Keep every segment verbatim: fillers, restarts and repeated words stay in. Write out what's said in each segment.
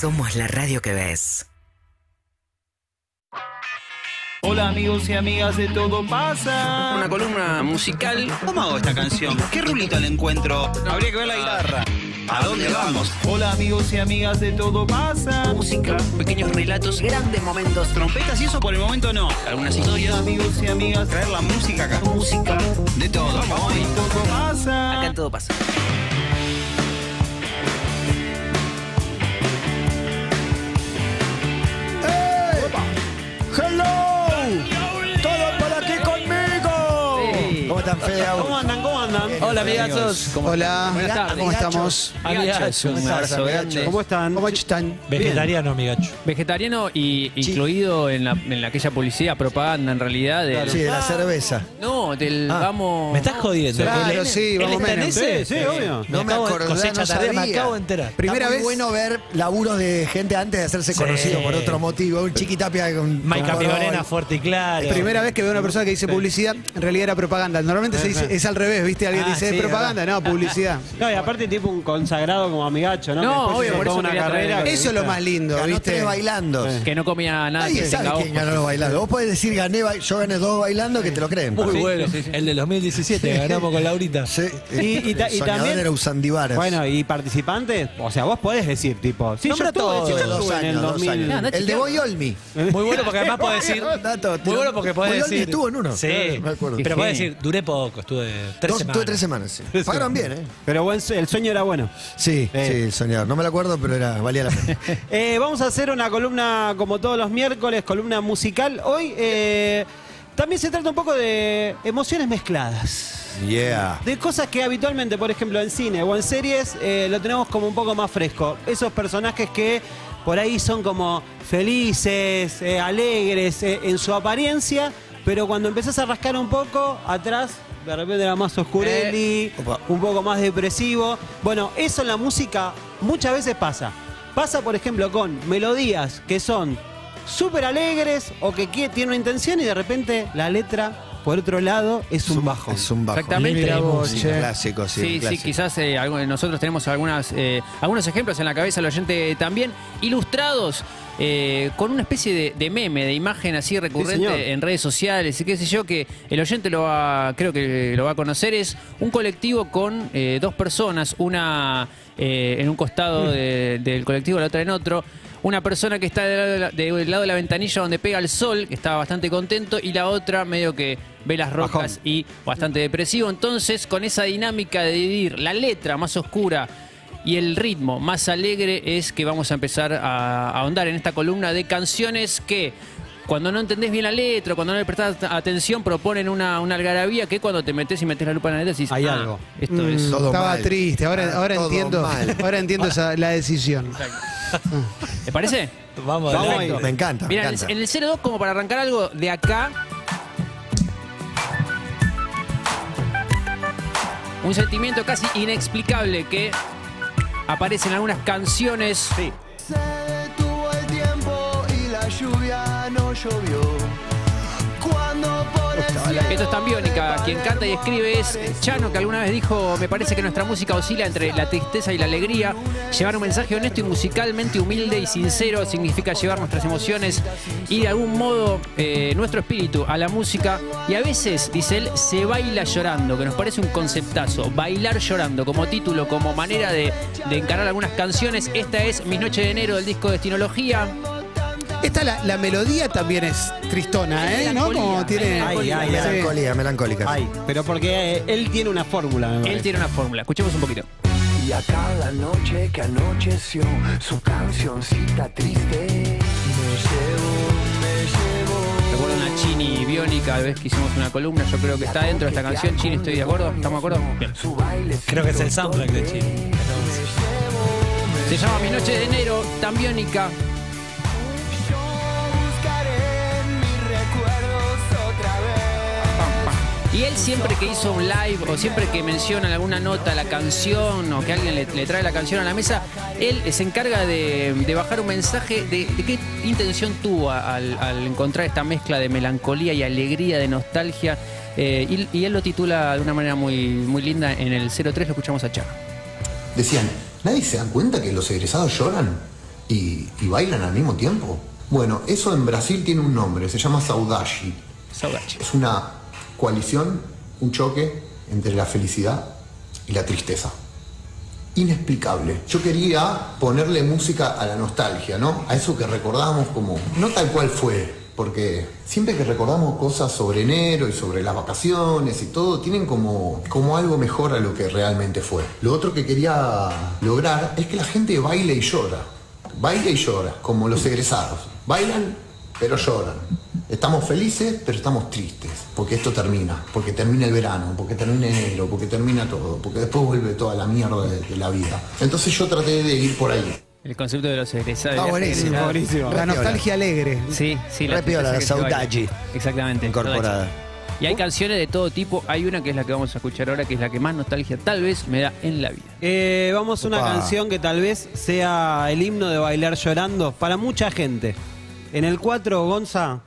Somos la radio que ves. Hola amigos y amigas de Todo Pasa. Una columna musical. ¿Cómo hago esta canción? ¿Qué rulito le encuentro? Habría que ver la guitarra. ¿A dónde vamos? Hola amigos y amigas de Todo Pasa. Música, pequeños relatos, grandes momentos, trompetas y eso por el momento no. Algunas historias. Hola amigos y amigas. Traer la música acá. Música, de todo. Hoy Todo Pasa. Acá todo pasa. ¿Cómo están, Fede? ¿Cómo andan? ¿Cómo andan? Hola, amigazos. Hola. Buenas tardes. ¿Cómo estamos? Amigachos, un abrazo grande. ¿Cómo están? ¿Cómo están? Vegetariano, amigacho. Vegetariano y incluido en, la, en la, aquella publicidad, propaganda en realidad. Del, Sí, de la cerveza. No, del Ah. vamos... Me estás jodiendo. Claro, ¿Él- sí, él vamos está en menos. ese? Sí, sí, obvio. No me acabo de- acordaba, cosecha no tardía, me sabía. acabo de enterar. Primera Está muy vez. bueno ver laburos de gente antes de hacerse Sí. conocido por otro motivo. Un Chiquitapia con. Maica con Pigorena, Corol. fuerte y claro. Primera vez que veo a una persona que dice publicidad, en realidad era propaganda. Normalmente se dice, es al revés, ¿viste? Alguien Ah, dice sí, propaganda, no, publicidad. No, y aparte tipo un consagrado como amigacho, ¿no? No, Que después obvio, hizo por toda eso una quería traer carrera. el- que, Eso es lo ¿viste? más lindo, Ganó ¿viste? tres bailando. Que no comía nada. Nadie que sabe tenga quién ojos. ganó los bailando. Vos podés decir, gané, ba- yo gané dos bailando que te lo creen. Muy Sí, bueno. sí, sí. El del dos mil diecisiete, ganamos con Laurita. Sí. Y- y ta- y El soñador también- era Usandivaras. Bueno, y participantes, o sea, vos podés decir, tipo, sí, yo Nombra estuve, todo yo de dos estuve en el años, dos dos mil. años. No, no El de chequeado. Boy Olmi. Muy bueno porque además puede decir. Dato, Muy bueno porque puede Boy Olmi decir. estuvo en uno. Sí. Claro, me acuerdo. Pero puede decir, duré poco, estuve tres Dos, semanas. tuve tres semanas, sí. Pagaron bien, ¿eh? Pero buen, su- el sueño era bueno. Sí, Eh. sí, el soñador. No me lo acuerdo, pero era, valía la pena. Eh, vamos a hacer una columna como todos los miércoles, columna musical. Hoy eh, también se trata un poco de emociones mezcladas. Yeah. De cosas que habitualmente, por ejemplo, en cine o en series, eh, lo tenemos como un poco más fresco. Esos personajes que por ahí son como felices, eh, alegres eh, en su apariencia, pero cuando empezás a rascar un poco, atrás de repente era más oscureli, Opa. un poco más depresivo. Bueno, eso en la música muchas veces pasa. Pasa, por ejemplo, con melodías que son súper alegres o que qui- tienen una intención y de repente la letra, por otro lado, es un bajón. Es un bajo. Exactamente. Libre de Un música. clásico, sí. Sí, un sí, clásico. quizás eh, algo- nosotros tenemos algunas, eh, algunos ejemplos en la cabeza, el oyente también, ilustrados eh, con una especie de, de meme, de imagen así señor. recurrente en redes sociales y qué sé yo, que el oyente lo va, creo que lo va a conocer, es un colectivo con eh, dos personas, una eh, en un costado de- del colectivo, la otra en otro. Una persona que está del lado, de la, de- del lado de la ventanilla donde pega el sol, que está bastante contento, y la otra medio que ve las rojas Bajón. y bastante depresivo. Entonces, con esa dinámica de dividir la letra más oscura y el ritmo más alegre, es que vamos a empezar a, a ahondar en esta columna de canciones que, cuando no entendés bien la letra, cuando no le prestás atención, proponen una, una algarabía que cuando te metes y metes la lupa en la letra decís, Hay "Ah, algo". esto es... Todo Estaba mal. triste, ahora, Ah, ahora todo entiendo, mal. ahora entiendo esa, la decisión. ¿Te parece? Vamos, Vamos adelante. ahí. Me encanta, me Mira, en el, encanta. en el cero dos, como para arrancar algo de acá, un sentimiento casi inexplicable que aparece en algunas canciones. Sí. Se detuvo el tiempo y la lluvia no llovió. Cuando por el cielo Esto es tan biónica. Quien canta y escribe es Chano, que alguna vez dijo: me parece que nuestra música oscila entre la tristeza y la alegría. Llevar un mensaje honesto y musicalmente humilde y sincero significa llevar nuestras emociones y de algún modo eh, nuestro espíritu a la música. Y a veces, dice él, se baila llorando, que nos parece un conceptazo. Bailar llorando como título, como manera de, de encarar algunas canciones. Esta es Mi Noche de Enero del disco Destinología. Esta, la, la melodía también es tristona, ¿eh? ¿No? Melancolía, Como tiene... Ay, ay, Sí. Melancolía, melancólica. Ay, pero porque eh, él tiene una fórmula, me Él parece. tiene una fórmula. Escuchemos un poquito. y acá la noche que anocheció, su cancioncita triste me llevó, me llevó. Recuerdo una Chini biónica, vez que hicimos una columna, yo creo que está dentro de esta canción. Chini, ¿estoy de acuerdo? ¿Estamos de acuerdo? Bien. Su baile Creo que es el soundtrack de Chile. Se llama Mi Noche de Enero, tan biónica. Y él siempre que hizo un live o siempre que menciona en alguna nota la canción o que alguien le, le trae la canción a la mesa, él se encarga de, de bajar un mensaje de, de qué intención tuvo al, al encontrar esta mezcla de melancolía y alegría, de nostalgia. Eh, y, y él lo titula de una manera muy, muy linda en el cero tres, lo escuchamos a Chano. Decían, ¿nadie se da cuenta que los egresados lloran? y, y bailan al mismo tiempo. Bueno, eso en Brasil tiene un nombre, se llama saudade. Saudade. Es una coalición, un choque entre la felicidad y la tristeza. Inexplicable. Yo quería ponerle música a la nostalgia, ¿no? A eso que recordamos como, no tal cual fue, porque siempre que recordamos cosas sobre enero y sobre las vacaciones y todo, tienen como, como algo mejor a lo que realmente fue. Lo otro que quería lograr es que la gente baile y llora. Baila y llora, como los egresados. Bailan, pero lloran. Estamos felices, pero estamos tristes, porque esto termina, porque termina el verano, porque termina enero, porque termina todo, porque después vuelve toda la mierda de, de la vida. Entonces yo traté de ir por ahí. El concepto de los egresados. Está buenísimo. Buenísimo. La nostalgia alegre. Sí, sí. Re piola, la saudade. Exactamente. Incorporada. Y hay canciones de todo tipo. Hay una que es la que vamos a escuchar ahora, que es la que más nostalgia tal vez me da en la vida. Eh, vamos a una Opa. canción que tal vez sea el himno de bailar llorando para mucha gente. En el cuatro, Gonza,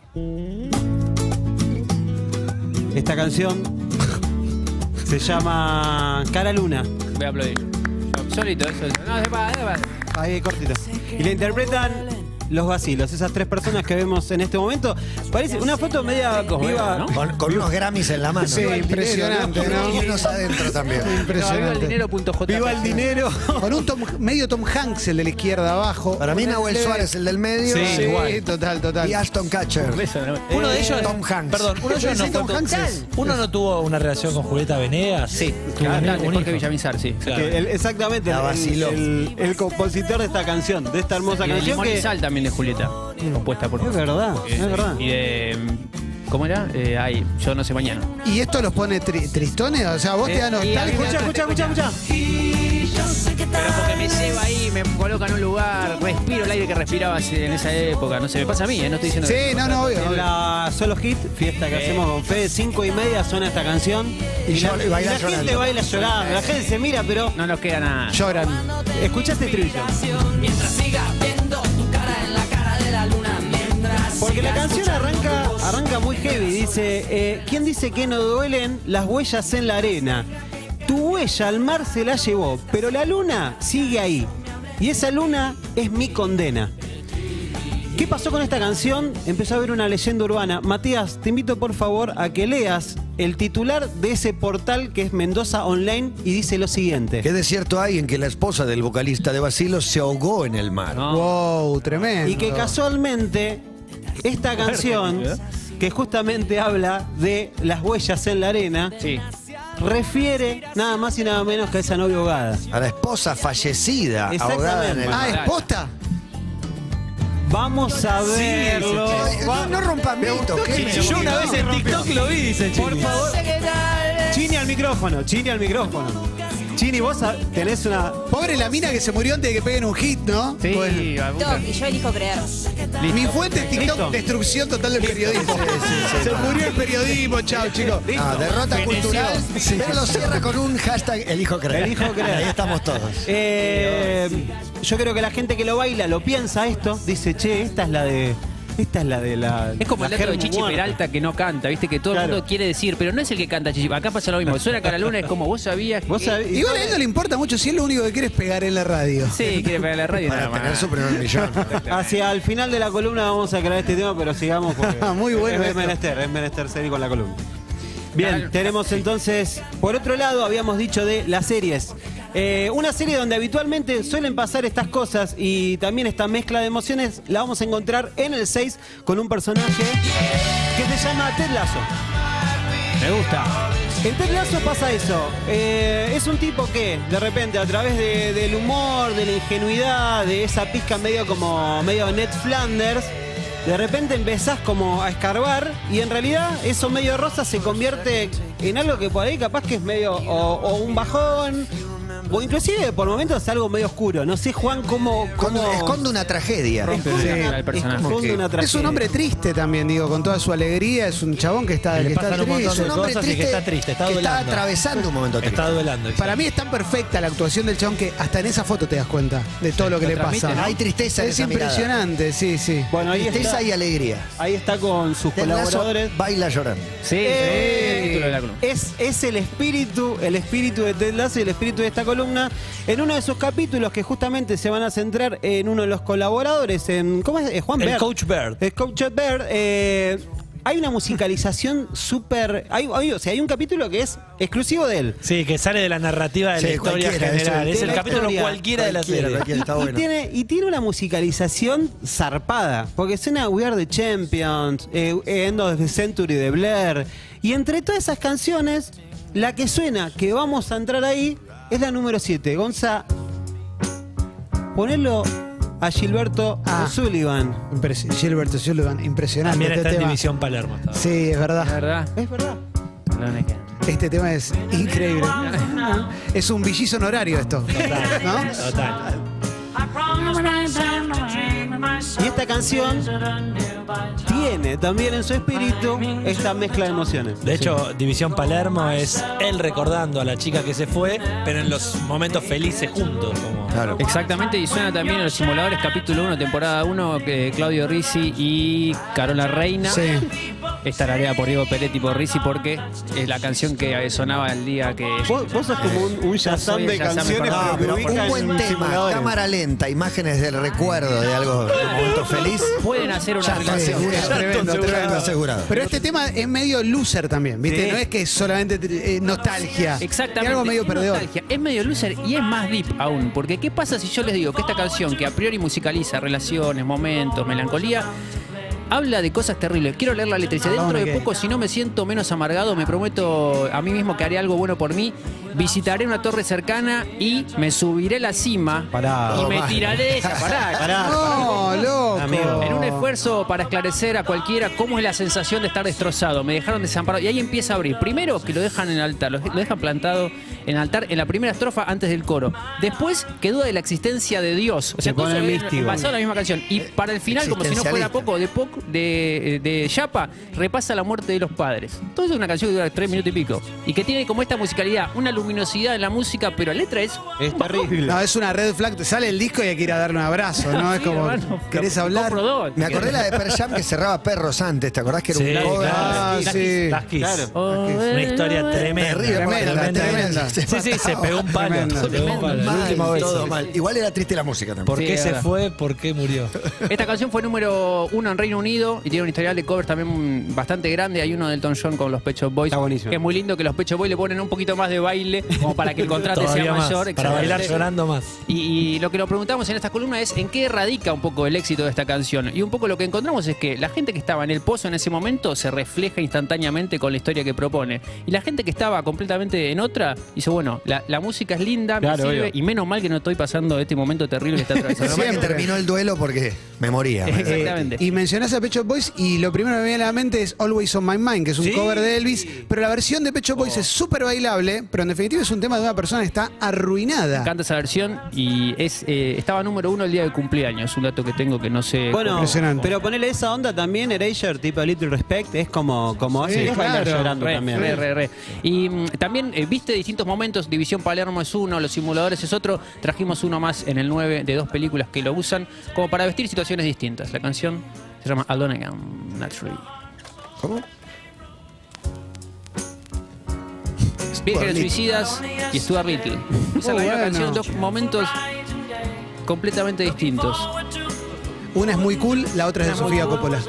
esta canción se llama Cara Luna. Voy a aplaudir. Yo, solito, eso. No, se va, se va. Ahí, cortito. Y la interpretan los vacilos, esas tres personas que vemos en este momento. Parece una foto media viva, ¿no? Con, con unos Grammys en la mano. Sí, impresionante, ¿no? Y unos adentro también. No, viva el Impresionante. dinero punto J P. Viva el dinero. Con un Tom- medio Tom Hanks, el de la izquierda abajo. Para mí Nahuel Suárez, el del medio. Sí, Sí, igual. total, total. Y Ashton Kutcher. Beso, ¿no? Uno de ellos. Tom Hanks. Perdón, uno de ellos no Sí, fue Tom Hanks es- Uno no tuvo una relación con Julieta Venegas. Sí, tuvo un, cantante, un Jorge hijo. Villamizar, sí. Claro. Que el- exactamente, La el, vaciló. el- el compositor de esta canción, de esta hermosa Y de canción Limón y que Sal también de Julieta, compuesta por... es verdad, es verdad. Y de... ¿Cómo era? Eh, ay, yo no sé mañana. ¿Y esto los pone tri- tristones? O sea, vos te da Eh, y a mí me nostalgia. Escucha, escucha, escucha, escucha. Pero porque me lleva ahí, me coloca en un lugar, respiro el aire que respiraba en esa época. No sé, me pasa a mí, ¿eh? No estoy diciendo Sí, que- no, no, obvio. En obvio. la Solo Hit, fiesta que hacemos con Fede, cinco y media suena esta canción. Y la, yo- y baila la gente llorando. baila llorando, la gente se mira, pero No nos queda nada. Lloran. escuchaste este estribillo. Porque la canción arranca, arranca muy heavy. Dice, eh, ¿quién dice que no duelen las huellas en la arena? Tu huella al mar se la llevó, pero la luna sigue ahí. Y esa luna es mi condena. ¿Qué pasó con esta canción? Empezó a haber una leyenda urbana. Matías, te invito por favor a que leas el titular de ese portal que es Mendoza Online y dice lo siguiente. ¿Qué desierto hay en que la esposa del vocalista de Bacilos se ahogó en el mar? No. Wow, tremendo. Y que casualmente esta canción, que justamente habla de las huellas en la arena, Sí. refiere nada más y nada menos que a esa novia ahogada. A la esposa fallecida, ahogada en el Ah, mar. ¿es posta? Vamos a verlo. No, no rompan mito, ¿qué me- Yo una vez en TikTok lo vi, dice Chini. Por favor. Chini al micrófono, Chini al micrófono. Chini, vos a- tenés una... Pobre la mina que se murió antes de que peguen un hit, ¿no? Sí, Pues, alguna- Y yo elijo creer. mi fuente en TikTok, Listo. destrucción total del periodismo. Sí, sí, sí. Se murió el periodismo, chao, chicos. Ah, derrota cultural, pero lo cierra con un hashtag elijo creer. Elijo creer. Ahí estamos todos. Eh, yo creo que la gente que lo baila lo piensa esto, dice, che, esta es la de... Esta es la de la... Es como el la dato de germu Chichi muerta. Peralta que no canta, viste, que todo Claro. el mundo quiere decir, pero no es el que canta Chichi. Acá pasa lo mismo. Suena Cara Luna, es como vos sabías Vos que... sabés- Igual a él no le importa mucho si él lo único que quiere es pegar en la radio. Sí, quiere pegar la radio. Para nada más. tener su primer millón. Hacia el final de la columna vamos a aclarar este tema, pero sigamos porque Muy bueno es, es esto. menester, es menester seguir con la columna. Bien, Claro. tenemos entonces, por otro lado, habíamos dicho de las series. Eh, una serie donde habitualmente suelen pasar estas cosas y también esta mezcla de emociones la vamos a encontrar en el seis con un personaje que se llama Ted Lasso. Me gusta. En Ted Lasso pasa eso. Eh, es un tipo que, de repente, a través de- del humor, de la ingenuidad, de esa pizca medio como medio Ned Flanders, de repente empezás como a escarbar y en realidad eso medio rosa se convierte en algo que por ahí capaz que es medio o, o un bajón o inclusive por momentos es algo medio oscuro. No sé, Juan, cómo... cómo Esconde, esconde una tragedia. Rompe Sí. el personaje. esconde que- una Es un tragedia. hombre triste también, digo, con toda su alegría. Es un chabón que está, Que le que está pasan un triste. montón Es un hombre cosas y que triste está triste, está que está duelando. atravesando un momento triste. Está duelando. Para mí es tan perfecta la actuación del chabón que hasta en esa foto te das cuenta de todo lo que lo le transmite, pasa. ¿no? Hay tristeza en Es esa mirada. impresionante, sí, sí. Bueno, ahí Tristeza está, y alegría. ahí está con sus Ted Lasso colaboradores. baila llorando. Sí, Eh, sí, título de la columna. es, es el espíritu, el espíritu de Ted Lasso y el espíritu de esta columna. columna, en uno de sus capítulos que justamente se van a centrar en uno de los colaboradores, en ¿cómo es? Eh, Juan El Bert. Coach Bird. El Coach Bird. Eh, hay una musicalización súper... Hay, hay, o sea, hay un capítulo que es exclusivo de él. Sí, que sale de la narrativa de Sí, la historia cualquiera, general. eso, Es de el la capítulo historia. cualquiera de la Cualquiera, serie. cualquiera, está Y bueno. tiene, y tiene una musicalización zarpada, porque suena We Are the Champions, eh, End of the Century de Blair, y entre todas esas canciones, la que suena, que vamos a entrar ahí, es la número siete. Gonza, ponelo a Gilberto Ah. O'Sullivan. Impres- Gilberto Sullivan, impresionante También este está en tema. División Palermo. está. Sí, es verdad. La verdad. Es verdad. No me queda. Este tema es increíble. Es un billizo honorario esto. ¿No? Total. Y esta canción tiene también en su espíritu esta mezcla de emociones. De hecho, División Palermo es él recordando a la chica que se fue, pero en los momentos felices juntos. Como... Claro. Exactamente, y suena también en los simuladores capítulo uno, temporada uno, que Claudio Rizzi y Carola Reina. Sí. Esta tarea por Diego Peretti por Rizzi, porque es la canción que sonaba el día que... Vos, vos sos como un, un Shazam soy de el Shazam, canciones, perdón. pero No, que pero ubican un buen en tema, simuladores. cámara lenta, imágenes del recuerdo de algo, de un momento feliz. Pueden hacer una Ya estoy relación. seguro, Tremendo, tremendo, tremendo. asegurado. Pero este tema es medio loser también, ¿viste? Sí. No es que es solamente eh, nostalgia. Exactamente. Es algo medio es perdedor. nostalgia, es medio loser y es más deep aún. Porque ¿qué pasa si yo les digo que esta canción, que a priori musicaliza relaciones, momentos, melancolía, habla de cosas terribles? Quiero leer la letra. Dice, dentro de poco, si no me siento menos amargado, me prometo a mí mismo que haré algo bueno por mí. Visitaré una torre cercana y me subiré a la cima Pará. y Oh, me man. tiraré de ella. Pará. Pará. No, loco. Amigo. En un esfuerzo para esclarecer a cualquiera cómo es la sensación de estar destrozado. Me dejaron desamparado. Y ahí empieza a abrir. Primero que lo dejan en el altar, lo, lo dejan plantado en el altar en la primera estrofa antes del coro. Después que duda de la existencia de Dios. O sea, Se pone todo eso viene místico. basado en la misma canción. Y para el final, como si no fuera Existencialista. poco, de poco de, de Yapa, repasa la muerte de los padres. Todo eso es una canción que dura tres minutos y pico. Y que tiene como esta musicalidad, una luminosidad en la música, pero la letra es... Es terrible. No, es una red flag. Sale el disco y hay que ir a darle un abrazo, ¿no? Es Sí, como, hermano, ¿querés me hablar? compro dos. Me acordé la de Pearl Jam que cerraba Perros antes, ¿te acordás que era Sí, un cover? claro. Ah, Las sí. Kiss, las Kiss. Claro. Oh, Una historia tremenda. Terrible, Tremenda, tremenda. tremenda. Se Sí, sí, se pegó un palo. Tremenda. Se pegó un palo. La Mal, última vez. todo mal. Igual era triste la música también. ¿Por Sí, qué es se verdad. fue? ¿Por qué murió? Esta canción fue número uno en Reino Unido y tiene un historial de covers también bastante grande. Hay uno del Elton John con los Pet Shop Boys. Está buenísimo. Que es muy lindo, que los Pet Shop Boys le ponen un poquito más de baile como para que el contraste sea Todavía más. mayor. Para bailar exactamente. llorando más. Y, y lo que nos preguntamos en esta columna es en qué radica un poco el éxito de esta canción. Y un poco lo que encontramos es que la gente que estaba en el pozo en ese momento se refleja instantáneamente con la historia que propone. Y la gente que estaba completamente en otra dice, bueno, la, la música es linda, Claro, me sirve, obvio. y menos mal que no estoy pasando este momento terrible que está atravesando. Normal que Siempre. terminó el duelo porque me moría. Eh, Exactamente. Y mencionás a Pet Shop Boys y lo primero que me viene a la mente es Always on My Mind, que es un Sí. cover de Elvis, pero la versión de Pet Shop Boys es súper bailable, pero en definitiva es un tema de una persona que está arruinada. Canta esa versión y es eh, estaba número uno el día de cumpleaños. Un dato que tengo que no sé. Bueno, Impresionante. pero ponerle esa onda también, Erasure, tipo Little Respect, es como, como Sí, así, es bailar claro. llorando Re, también. re, re, re. Y mm, también eh, viste distintos momentos. División Palermo es uno, Los Simuladores es otro. Trajimos uno más en el nueve de dos películas que lo usan como para vestir situaciones distintas. La canción se llama Alone Again, Naturally. ¿Cómo? Vírgenes Suicidas y Stuart Little. Esa es la Muy misma bueno. canción en dos momentos completamente distintos. Una es muy cool, la otra es de Sofía Coppola.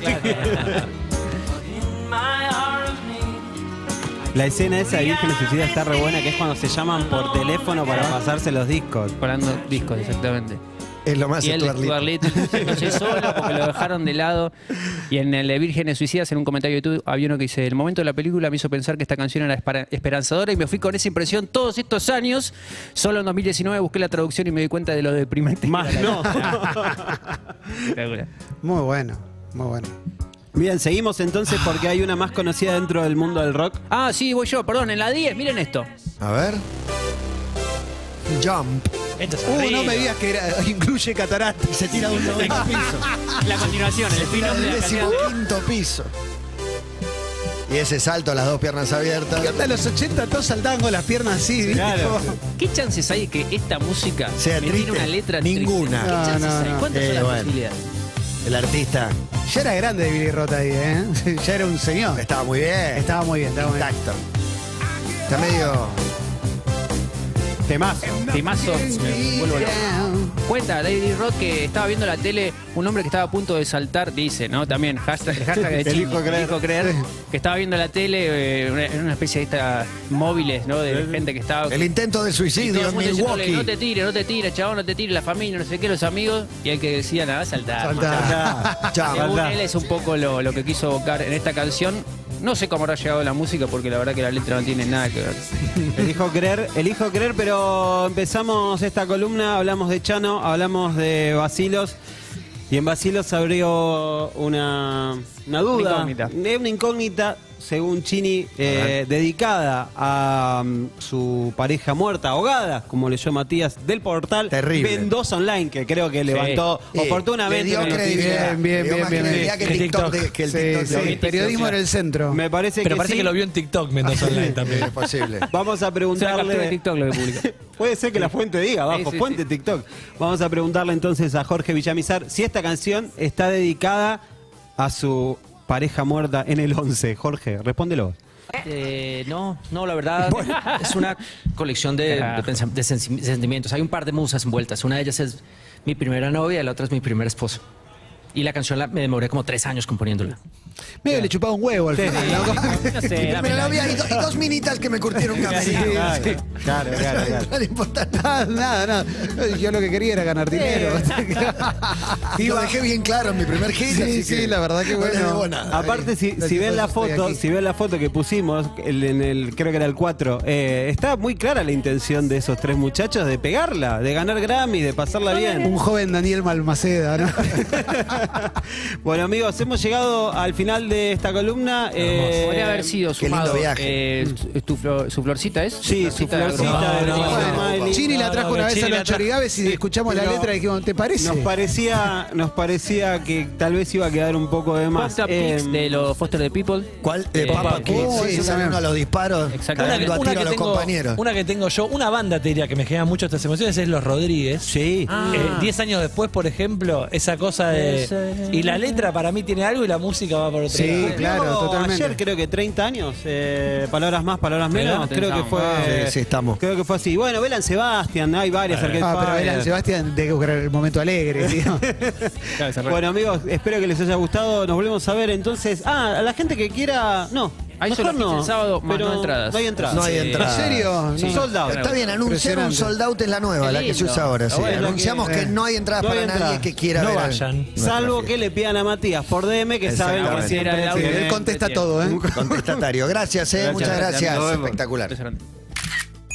La escena esa de Virgen Suicida está re buena, que es cuando se llaman por teléfono para pasarse los discos. Parando discos, exactamente. Es lo más Y él, Stuart Stuart Little. Little, yéndose solo porque lo dejaron de lado. Y en el de Vírgenes Suicidas, en un comentario de YouTube, había uno que dice: el momento de la película me hizo pensar que esta canción era espera- esperanzadora y me fui con esa impresión todos estos años. Solo en dos mil diecinueve busqué la traducción y me di cuenta de lo deprimente. que Más era la- no. Espectacular. Muy bueno, muy bueno. Bien, seguimos entonces porque hay una más conocida dentro del mundo del rock. Ah, sí, voy yo, perdón, en la diez, miren esto. A ver. Jump. Esto es Uh, no arriba. me digas que era- incluye catarata. Se tira un noveno piso. La continuación, el Se tira spin-off un de la canción. decimoquinto piso. Y ese salto a las dos piernas abiertas. ¿Qué onda? En los ochenta todos saltaban con las piernas así, ¿viste? Claro. ¿Qué chances hay de que esta música Sea me triste? tiene una letra Ninguna. triste? ¿Qué No, chances no, hay? no. ¿Cuántas Eh, son las bueno. posibilidades? El artista Ya era grande de Billy Roth ahí, ¿eh? Ya era un señor. estaba muy bien. Estaba muy bien, estaba muy bien. Intacto. Está medio. Temazo. Timazo. Me vuelvo loco. Cuenta David Roth que estaba viendo la tele un hombre que estaba a punto de saltar, dice, ¿no? También, hashtag, el hashtag de Chini, Elijo creer. elijo creer, que estaba viendo la tele, eh, una, una especie de estas móviles, ¿no? De gente que estaba... El intento de y todo suicidio el en mundo diciéndole, Milwaukee. no te tires, no te tires, chabón, no te tires, la familia, no sé qué, los amigos, y el que decía, nada, saltar. Saltá. Chao. Según Saltá. él es un poco lo, lo que quiso evocar en esta canción. No sé cómo habrá llegado la música porque la verdad que la letra no tiene nada que ver. Elijo creer, elijo creer, pero empezamos esta columna, hablamos de Chano, hablamos de Bacilos, y en Bacilos abrió una, una duda, incógnita. eh, una incógnita, según Chini, eh, dedicada a um, su pareja muerta, ahogada, como leyó Matías, del portal Terrible. Mendoza Online, que creo que levantó Eh, oportunamente le dio una noticia. credibilidad. Bien, bien, Le dio bien, más bien, credibilidad bien. que el Que TikTok. TikTok. de- que el Sí, TikTok sí, de hoy. periodismo en el centro. Me parece Pero que parece sí. que lo vio en TikTok Mendoza Online también. Es posible. Vamos a Es una captura de preguntarle. TikTok lo que publica. Puede ser que la fuente diga abajo, Sí, sí, fuente sí. TikTok. Vamos a preguntarle entonces a Jorge Villamizar si esta canción está dedicada a su pareja muerta en el once. Jorge, respóndelo. Eh, no, no, la verdad es una colección de, de pensam- de sensi- sentimientos. Hay un par de musas envueltas. Una de ellas es mi primera novia y la otra es mi primer esposo. Y la canción la, me demoré como tres años componiéndola. Medio le chupaba un huevo al final. ¿no? No sé, Pero dame no la- había, y, do- y dos minitas que me curtieron un camerino. Claro, claro, claro, claro. No le importa Nada, nada. nada, nada. Yo lo que quería era ganar dinero. Y lo dejé bien claro en mi primer hit. Sí, así sí, que la verdad que no le bueno. debo nada. Aparte, si, Gracias si a ven la Dios estoy foto, aquí. si ven la foto que pusimos el- en el, creo que era el cuatro, eh, está muy clara la intención de esos tres muchachos de pegarla, de ganar Grammy, de pasarla bien. Un joven Daniel Malmaceda, ¿no? Bueno, amigos, hemos llegado al final de esta columna. eh, Podría haber sido Qué lindo sumado. viaje. eh, su- tu flor- ¿Su florcita es? Sí, su florcita No, de no, Nicolás no, Smiley. Chini la No, trajo no, una vez Chini a la los trajo. Chorigaves y escuchamos la Pero letra y dijimos, ¿te parece? Nos parecía, nos parecía que tal vez iba a quedar un poco de más. Pop Up Eh, Kicks de los Foster the People. ¿Cuál? Eh, Eh, Papa Pop Kids. Up Sí, Kids. sale uno a los disparos. Exactamente. Cagando a tiro a los tengo, compañeros. una que tengo yo, una banda te diría que me genera mucho estas emociones es Los Rodríguez. Sí. Eh, Diez años después, por ejemplo, esa cosa de... Y la letra para mí tiene algo y la música va por otro Sí, lado. claro, Luego, totalmente. Ayer creo que treinta años, eh, palabras más, palabras menos, Sí, creo que fue. Sí, sí, estamos. Creo que fue así. Bueno, Belan Sebastián, hay varias. Arcade Ah, pero Fire. Belán Sebastián de que buscar el momento alegre, tío. Bueno, amigos, espero que les haya gustado. Nos volvemos a ver entonces. Ah, a la gente que quiera. No. Hay mejor solo no. el sábado, más pero no entradas. No hay entradas. No hay Sí. entradas. ¿En serio? Sí. No. Sold out. Está bien, anunciar un Impresionante. sold out es la nueva, Qué la que se lindo. usa ahora. Está Sí. bueno. Anunciamos Que- que no hay entradas no hay para nadie entradas. que quiera No ver. vayan. Salvo que le pidan a Matías por D M, que saben que Exactamente. siempre Era el tiene- audio. Él contesta todo, ¿eh? Contestatario. Gracias, eh. Gracias, Muchas gracias. gracias. Nos vemos. Espectacular. Impresionante.